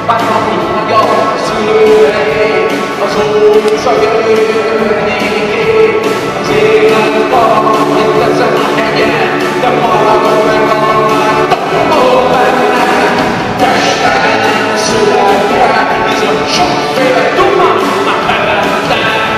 Bánami magyar szülőhelyé, az utca környékén, az élet valami ezen a hegyen, de maradok meg a benne. Pesten nem születve, bizony sokféle duma már felettem.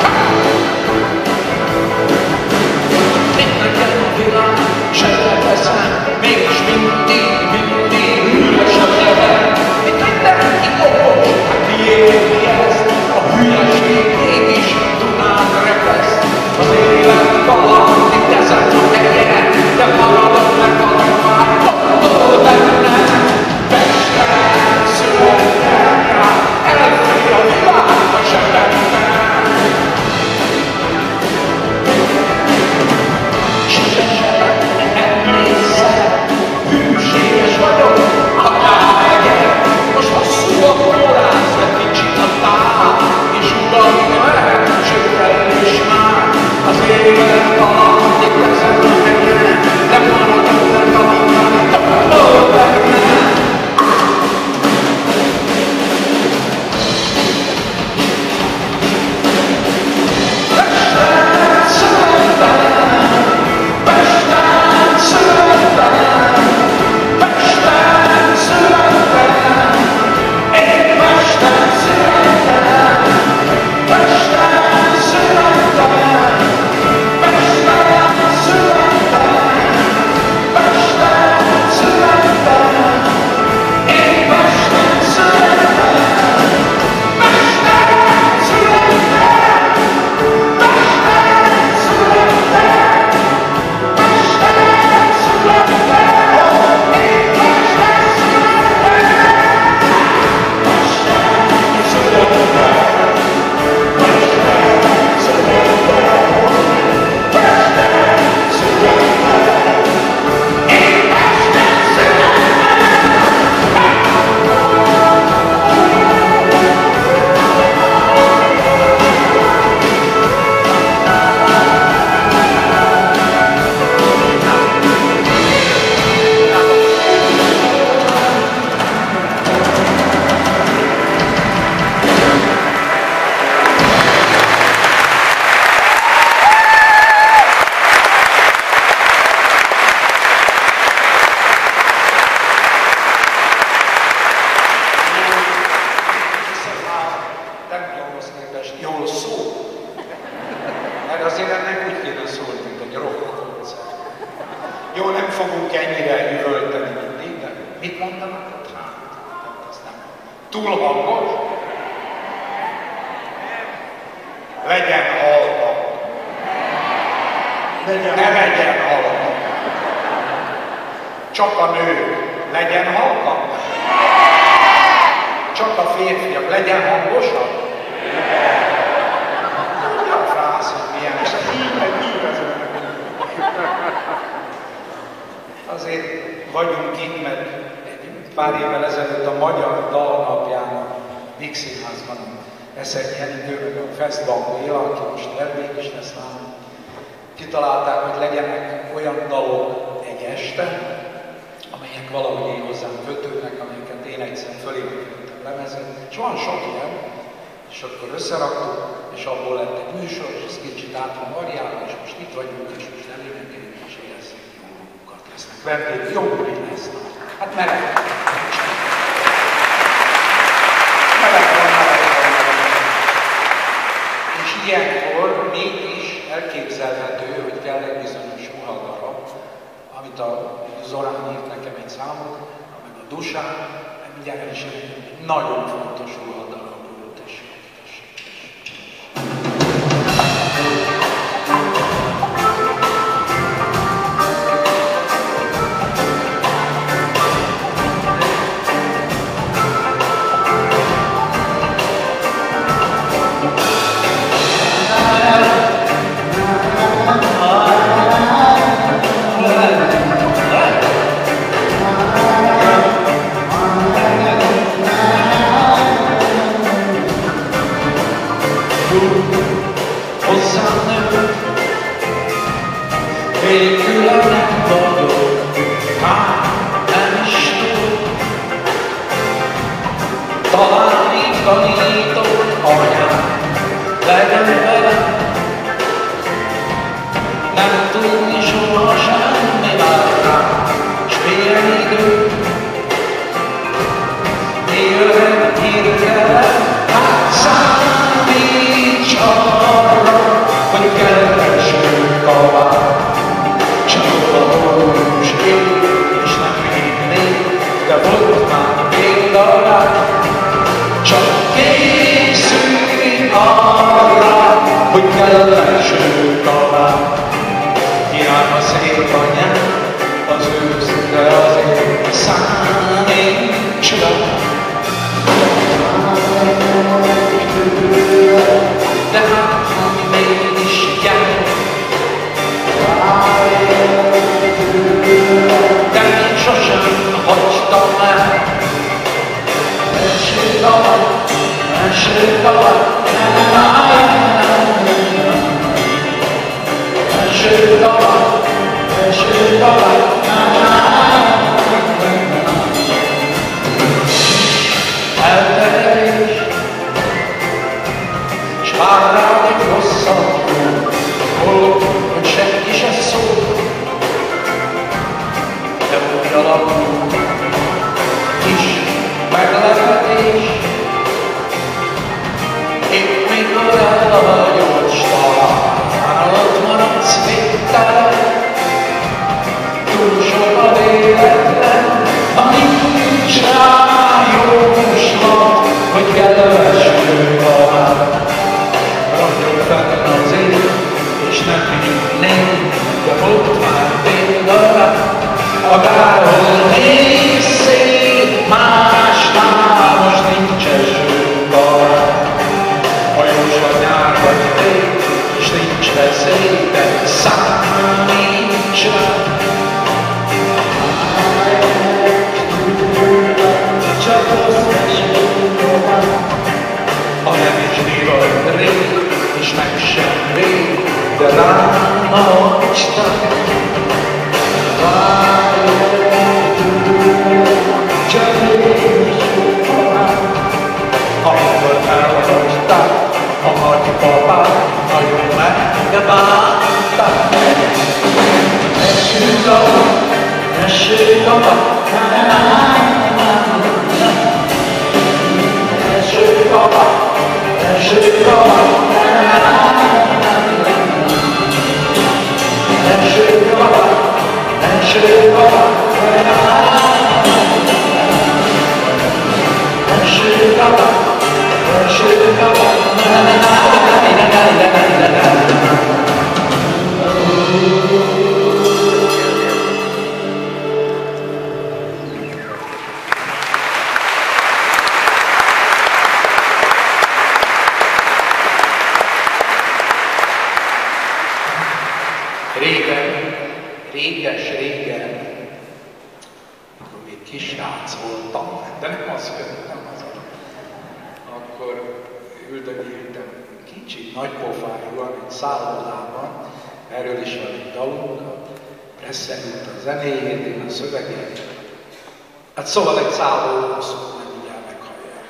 Itt nekem a világ, se veszem, mégis mindig üres a zsebem. Itt mindenki okos, hát miért mi ezt? A hülyeség mégis Dunán rekeszt. Az élet valami ezen a hegyen, de maradok meg valamár, gondol benne. Pesten születtem rá, elfér a világ a zsebemben. Hűséges vagyok, akármegyek, most hosszú a forrász, de kicsit a tár, és uram, sőt is már, az élet alatt itt ezen a hegyen, de maradok meg a világ, gondol benne. Csak a nők legyen halkabb? Csak a férfiak legyen hangosabb? Tudja a frász, hogy milyen, és így azért vagyunk itt, mert egy pár évvel ezelőtt a Magyar Dalnapján a Víg Színházban Eszegi Enikő, a Fesztban Béla, aki most vendég is lesz nálunk, kitalálták, hogy legyenek olyan dalok egy este, amelyek valahogy én hozzám kötődnek, amelyeket én egyszer fölénekeltem lemezen, és van sok ilyen, és akkor összeraktuk, és abból lett egy műsor, és ez kicsit át van variálva, és most itt vagyunk, és most elénekeljük, és érezzük, jó dolgokat lesznek. Vendég, jó buli lesz. Hát meleg van. És ilyenkor mégis elképzelhető, hogy kell egy bizonyos ruhadarab, amit a Zorán írt nekem egy számot, meg a Dusán, meg mindjárt is egy nagyon fontos ruhadarabról, tessék. tanító anyám, legyen velem. Nem tudni soha semmi vár rám, s milyen idő. Mi jöhet hirtelen, hát számíts arra, hogy keresünk a vár. Csak a valós ég, és nem hinnék, de volt már példa rá. Csak készülj arra, hogy keresünk a vár. Hiába szép anyám, az őszinte azért számíts rá. De hát, ha mégis jár, de én sosem hagytam el. Első kavat, első kavat, első kavat, első kavat. Elterelés, s vár rád egy rosszabb út, hol, hogy senki se szól, de úgy alakul, kis meglepetés. Épp mikor elhagyod, talán ott maradsz végtelen, túl sok a véletlen, ha nincs rá jóslat, hogy kedvesünk a vár. Ragyog fenn az ég, és nem hinnék, de ott már példa rá. Akárhol nézz szét másnál, most nincs esőnk a vár. Hajós a nyár vagy tél, és nincs veszély, de számíts rá. Csak azt esőnk a vár. Ha nem is divat rég, és meg sem rég, de rám hagytad. Csak én is fogom, amikor elhagytad a nagypapát, nagyon megbántak. Eső kavat, eső kavat, eső kavat, eső kavat, eső kavat, eső kavat. Régen, amikor még kisrác voltam, de nem az, akkor üldögéltem kicsit nagypofájúan egy szállodában, erről is van egy dalunk, a Presser út a zenéjét, én a szövegét. Hát szóval egy szállóról szól, nem mindjárt meghallják.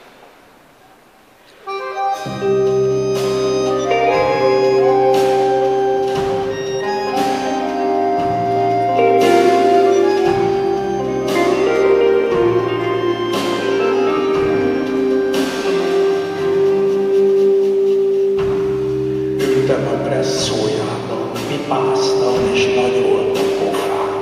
Szójában pipáztam és nagy volt a pofám.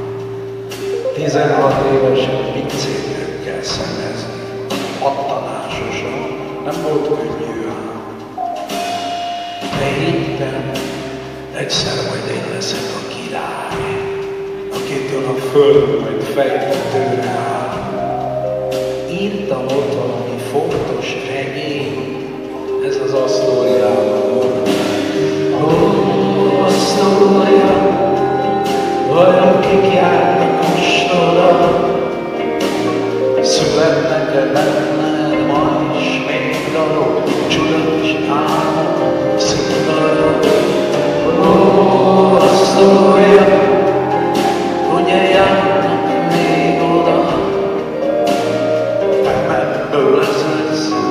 16 évesen pincének kell szemezni, pattanásosan, nem volt könnyű ám. De hittem, egyszer majd én leszek a király, akitől a föld majd fejtetőre áll. Írtam ott valami fontos regény, ez az Asztóriában volt. Asztória, olyan kik járnak ostora, születnek-e benned ma is még dalok, csodás álmok, színdarok. Ó, Asztória, ugye járnak még oda, te megből leszesz,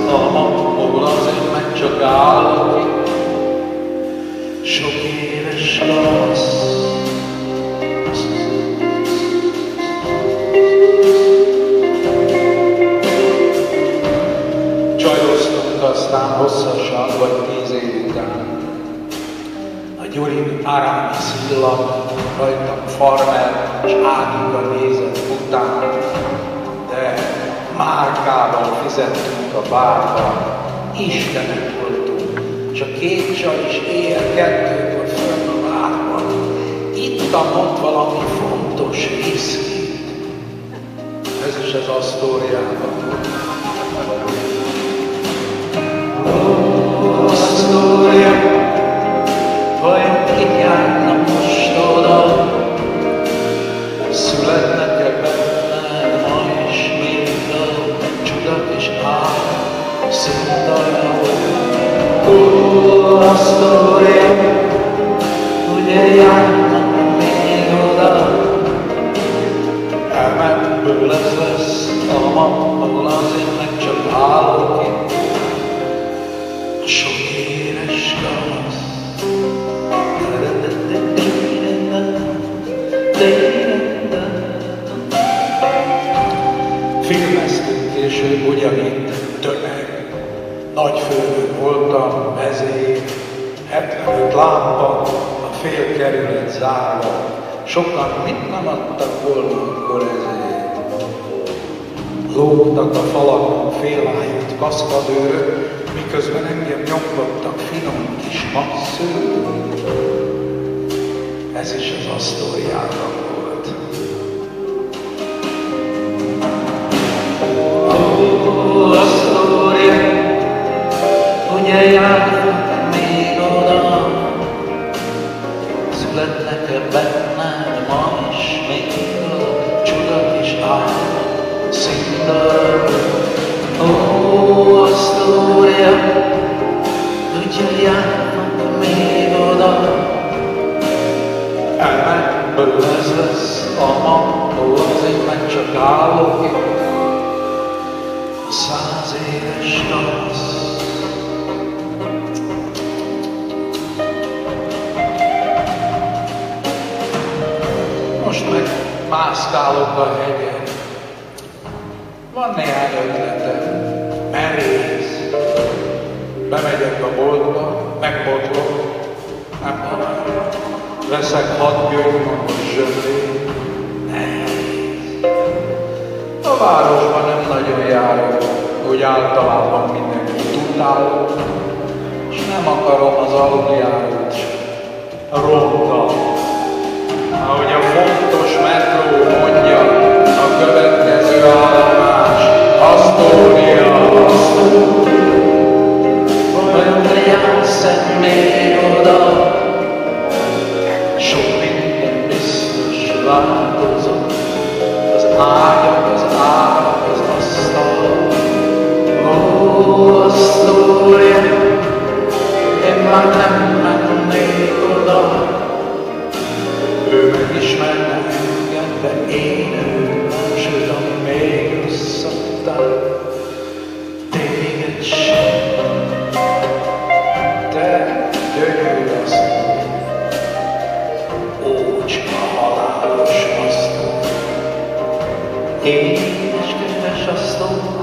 hosszasan, vagy 10 év után. A Gyurin Árámi Szilla, rajtam farmer, és Ágika nézett után, de márkával fizettünk a bárba, Istenek voltunk, csak 2 csaj is éjjel 2-kor fönn a várban. Ittam ott valami fontos viszkit. Ez is az Asztóriában volt. Asztória, vajon kik járnak most oda? Születnek-e benned ma is mind a csudak és áll, szintaja? Asztória, ugye járnak még oda? Ebből ez lesz a mappal, azért meg csak állok itt. A sok éres kamasz. Filmeztünk később ugyanitt, tömeg. Nagy főnök voltam, vezér, 75 lámpa, a fél kerület zárva. Sokan mit nem adtak volna akkor ezért. Lógtak a falakon félájút kaszkadőrök, miközben engem nyomkodtak finom kis masszőrök. Ez is az Asztóriában volt. Ó, Asztória, ugye járnak még oda? Születnek-e benned ma is még oda? Csudak is áll, színdarab. Ó, Asztória, ugye járnak még oda? Ebből ez lesz a mappó, azért meg csak állok itt. 100 éves tavasz. Most meg mászkálok a hegyen. Van néhány ötletem, merész. Bemegyek a boltba, megbotlok, nem halál. Veszek 6 gyöngymagas zsömlét, nehéz. A városban nem nagyon járok, úgy általában mindenki tudálok, és nem akarom az aluljárót rontani. Ahogy a fontos metró mondja, a következő állomás, Asztória. Vajon te jársz még oda? Sok minden biztos változott, az ágyak, az árak, az asztal. Ó, Asztória, én már nem mennék oda. Ő megismerne engem, de én őt nem, sőt, ami még rosszabbtál, téged sem. Te gyönyörű Asztória, ócska halálos Asztória, édes kedves Asztória.